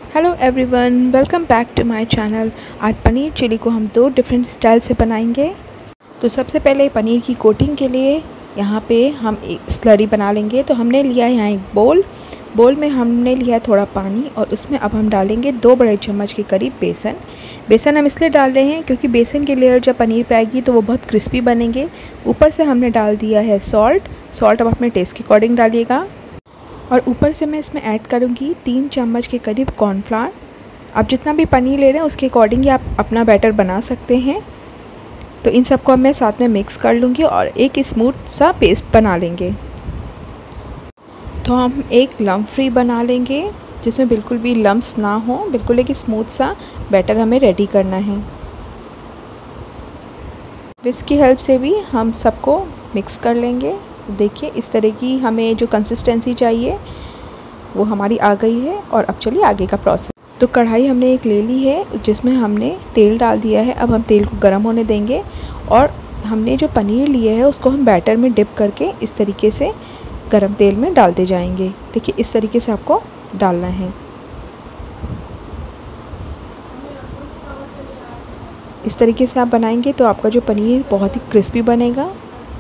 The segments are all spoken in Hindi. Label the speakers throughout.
Speaker 1: Hello everyone, welcome back to my channel. आज पनीर चिली को हम दो डिफरेंट स्टाइल से बनाएंगे। तो सबसे पहले पनीर की कोटिंग के लिए यहाँ पे हम एक स्लरी बना लेंगे। तो हमने लिया है यहाँ एक बोल में हमने लिया है थोड़ा पानी और उसमें अब हम डालेंगे 2 बड़े चम्मच के करीब बेसन हम इसलिए डाल रहे हैं क्योंकि बेसन की लेयर जब पनीर पे आएगी तो वो बहुत क्रिस्पी बनेंगे। ऊपर से हमने डाल दिया है सॉल्ट अब अपने टेस्ट के अकॉर्डिंग डालिएगा। और ऊपर से मैं इसमें ऐड करूँगी 3 चम्मच के करीब कॉर्नफ्लावर। आप जितना भी पनीर ले रहे हैं उसके अकॉर्डिंग आप अपना बैटर बना सकते हैं। तो इन सबको मैं साथ में मिक्स कर लूँगी और एक स्मूथ सा पेस्ट बना लेंगे। तो हम एक लम्प फ्री बना लेंगे जिसमें बिल्कुल भी लम्प्स ना हो, बिल्कुल एक स्मूथ सा बैटर हमें रेडी करना है। विस्क की हेल्प से भी हम सबको मिक्स कर लेंगे। तो देखिए इस तरह की हमें जो कंसिस्टेंसी चाहिए वो हमारी आ गई है। और अब चलिए आगे का प्रोसेस। तो कढ़ाई हमने एक ले ली है जिसमें हमने तेल डाल दिया है। अब हम तेल को गर्म होने देंगे और हमने जो पनीर लिए है उसको हम बैटर में डिप करके इस तरीके से गर्म तेल में डालते जाएंगे। देखिए इस तरीके से आपको डालना है। इस तरीके से आप बनाएंगे तो आपका जो पनीर बहुत ही क्रिस्पी बनेगा।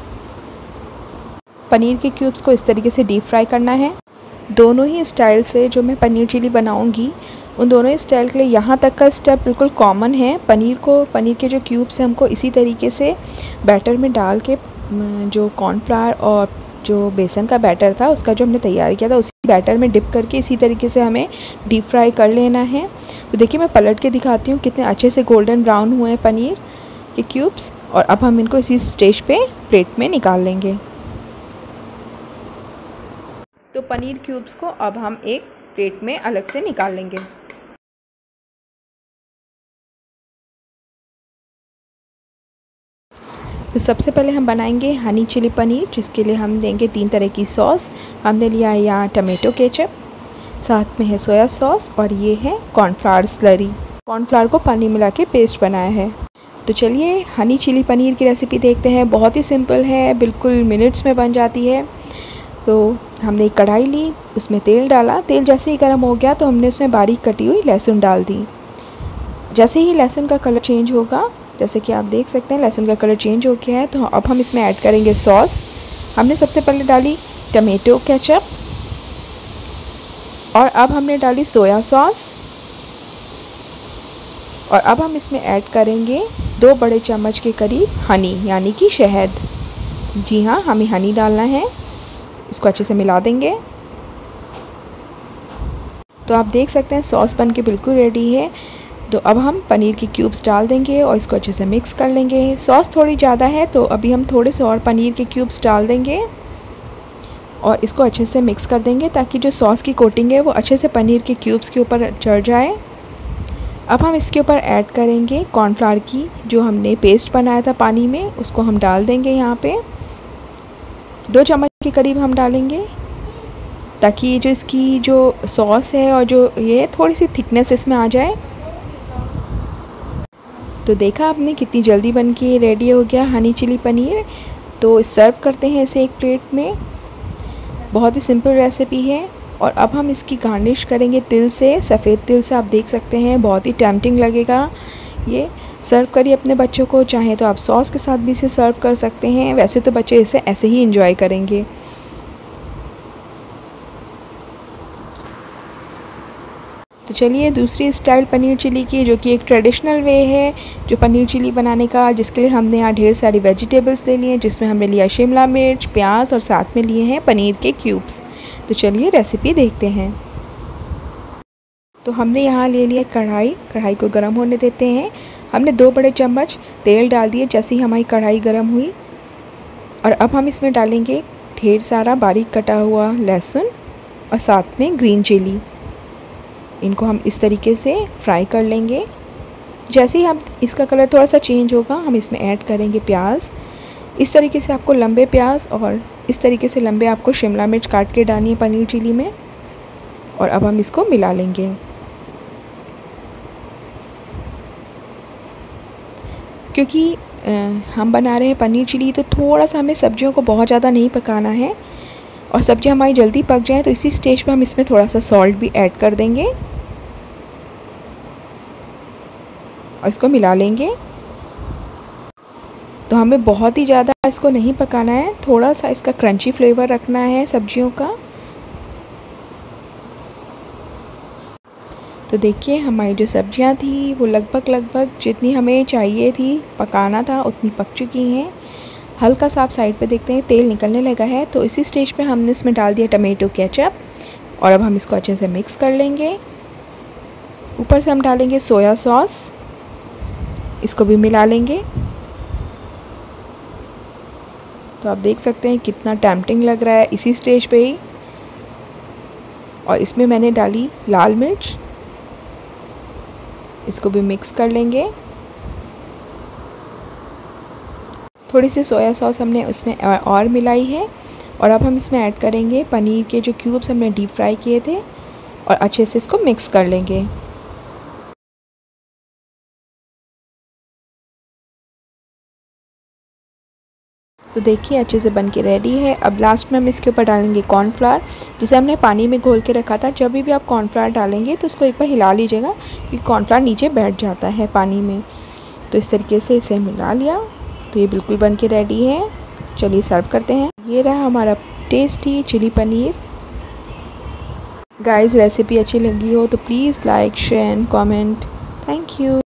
Speaker 1: पनीर के क्यूब्स को इस तरीके से डीप फ्राई करना है। दोनों ही स्टाइल से जो मैं पनीर चिली बनाऊंगी उन दोनों ही स्टाइल के लिए यहाँ तक का स्टेप बिल्कुल कॉमन है। पनीर के जो क्यूब्स हैं हमको इसी तरीके से बैटर में डाल के जो कॉर्नफ्लावर और जो बेसन का बैटर था उसका जो हमने तैयार किया था उसी बैटर में डिप करके इसी तरीके से हमें डीप फ्राई कर लेना है। तो देखिए मैं पलट के दिखाती हूँ कितने अच्छे से गोल्डन ब्राउन हुए हैं पनीर के क्यूब्स। और अब हम इनको इसी स्टेज पे प्लेट में निकाल लेंगे। तो पनीर क्यूब्स को अब हम एक प्लेट में अलग से निकाल लेंगे। तो सबसे पहले हम बनाएंगे हनी चिली पनीर, जिसके लिए हम देंगे 3 तरह की सॉस। हमने लिया है यहाँ टमेटो केचप, साथ में है सोया सॉस और ये है कॉर्नफ्लावर स्लरी। कॉर्नफ्लावर को पानी मिला के पेस्ट बनाया है। तो चलिए हनी चिली पनीर की रेसिपी देखते हैं। बहुत ही सिंपल है, बिल्कुल मिनट्स में बन जाती है। तो हमने एक कढ़ाई ली, उसमें तेल डाला। तेल जैसे ही गर्म हो गया तो हमने उसमें बारीक कटी हुई लहसुन डाल दी। जैसे ही लहसुन का कलर चेंज होगा, जैसे कि आप देख सकते हैं लहसुन का कलर चेंज हो गया है, तो अब हम इसमें ऐड करेंगे सॉस। हमने सबसे पहले डाली टमेटो केचप और अब हमने डाली सोया सॉस। और अब हम इसमें ऐड करेंगे 2 बड़े चम्मच के करीब हनी यानी कि शहद। जी हाँ, हमें हनी डालना है। इसको अच्छे से मिला देंगे। तो आप देख सकते हैं सॉस बन के बिल्कुल रेडी है। तो अब हम पनीर की क्यूब्स डाल देंगे और इसको अच्छे से मिक्स कर लेंगे। सॉस थोड़ी ज़्यादा है तो अभी हम थोड़े से और पनीर के क्यूब्स डाल देंगे और इसको अच्छे से मिक्स कर देंगे ताकि जो सॉस की कोटिंग है वो अच्छे से पनीर के क्यूब्स के ऊपर चढ़ जाए। अब हम इसके ऊपर ऐड करेंगे कॉर्नफ्लावर की जो हमने पेस्ट बनाया था पानी में, उसको हम डाल देंगे। यहाँ पे 2 चम्मच के करीब हम डालेंगे ताकि जो इसकी जो सॉस है और जो ये थोड़ी सी थिकनेस इसमें आ जाए। तो देखा आपने कितनी जल्दी बन के रेडी हो गया हनी चिली पनीर। तो सर्व करते हैं इसे एक प्लेट में। बहुत ही सिंपल रेसिपी है। और अब हम इसकी गार्निश करेंगे तिल से, सफ़ेद तिल से। आप देख सकते हैं बहुत ही टेम्पटिंग लगेगा ये। सर्व करिए अपने बच्चों को, चाहे तो आप सॉस के साथ भी इसे सर्व कर सकते हैं। वैसे तो बच्चे इसे ऐसे ही एंजॉय करेंगे। तो चलिए दूसरी स्टाइल पनीर चिली की, जो कि एक ट्रेडिशनल वे है जो पनीर चिली बनाने का, जिसके लिए हमने यहाँ ढेर सारी वेजिटेबल्स ले लिए हैं, जिसमें हमने लिया शिमला मिर्च, प्याज और साथ में लिए हैं पनीर के क्यूब्स। तो चलिए रेसिपी देखते हैं। तो हमने यहाँ ले लिया कढ़ाई को गर्म होने देते हैं। हमने 2 बड़े चम्मच तेल डाल दिए जैसे ही हमारी कढ़ाई गर्म हुई। और अब हम इसमें डालेंगे ढेर सारा बारीक कटा हुआ लहसुन और साथ में ग्रीन चिली। इनको हम इस तरीके से फ्राई कर लेंगे। जैसे ही हम इसका कलर थोड़ा सा चेंज होगा हम इसमें ऐड करेंगे प्याज। इस तरीके से आपको लंबे प्याज और इस तरीके से लंबे आपको शिमला मिर्च काट के डालनी है पनीर चिली में। और अब हम इसको मिला लेंगे। क्योंकि हम बना रहे हैं पनीर चिली तो थोड़ा सा हमें सब्जियों को बहुत ज़्यादा नहीं पकाना है और सब्ज़ी हमारी जल्दी पक जाए। तो इसी स्टेज पे हम इसमें थोड़ा सा सॉल्ट भी ऐड कर देंगे। और इसको मिला लेंगे। तो हमें बहुत ही ज़्यादा इसको नहीं पकाना है, थोड़ा सा इसका क्रंची फ्लेवर रखना है सब्जियों का। तो देखिए हमारी जो सब्जियां थी वो लगभग जितनी हमें चाहिए थी पकाना था उतनी पक चुकी हैं। हल्का सा आप साइड पे देखते हैं तेल निकलने लगा है, तो इसी स्टेज पे हमने इसमें डाल दिया टमाटो केचप और अब हम इसको अच्छे से मिक्स कर लेंगे। ऊपर से हम डालेंगे सोया सॉस, इसको भी मिला लेंगे। तो आप देख सकते हैं कितना टेम्पटिंग लग रहा है इसी स्टेज पे ही। और इसमें मैंने डाली लाल मिर्च, इसको भी मिक्स कर लेंगे। थोड़ी सी सोया सॉस हमने उसमें और मिलाई है और अब हम इसमें ऐड करेंगे पनीर के जो क्यूब्स हमने डीप फ्राई किए थे और अच्छे से इसको मिक्स कर लेंगे। तो देखिए अच्छे से बन के रेडी है। अब लास्ट में हम इसके ऊपर डालेंगे कॉर्नफ्लावर, जिसे हमने पानी में घोल के रखा था। जब भी आप कॉर्नफ्लावर डालेंगे तो उसको एक बार हिला लीजिएगा क्योंकि कॉर्नफ्लावर नीचे बैठ जाता है पानी में। तो इस तरीके से इसे मिला लिया। तो ये बिल्कुल बन के रेडी है। चलिए सर्व करते हैं। ये रहा हमारा tasty chilli paneer. Guys recipe अच्छी लगी हो तो please like share and comment. Thank you.